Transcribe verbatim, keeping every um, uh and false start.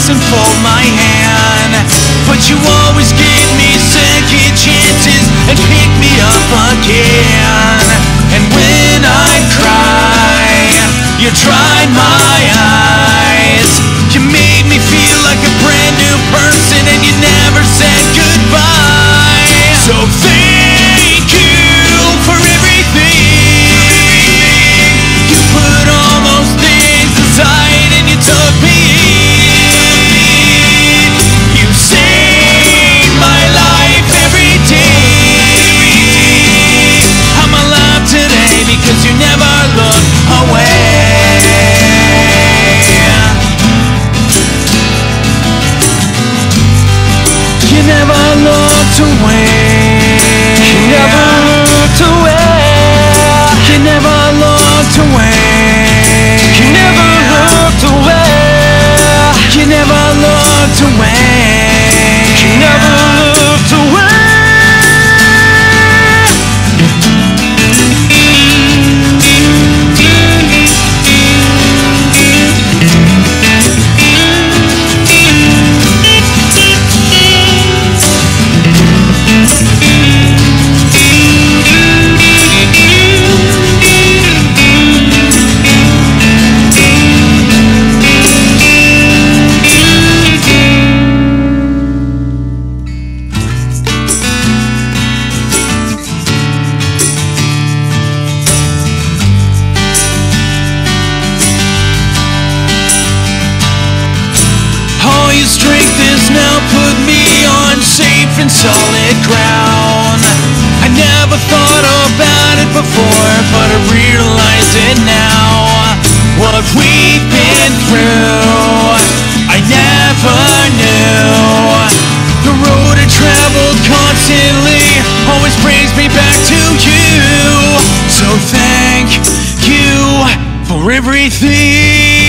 and fold my hand, but you always give me second chances and pick me up again. And when I cry, you dried my eyes. You made me feel like a brand new person, and you never said goodbye. So thank you for everything. You put all those things aside and you took me in. You saved my life every day. I'm alive today because you never look away. You never looked away. You never looked away. You never looked away. You never looked away. You never looked away. You never looked away. All your strength has now put me on safe and solid ground. I never thought about it before, but I realize it now. What we've been through, I never knew. The road I traveled constantly always brings me back to you. So thank you for everything.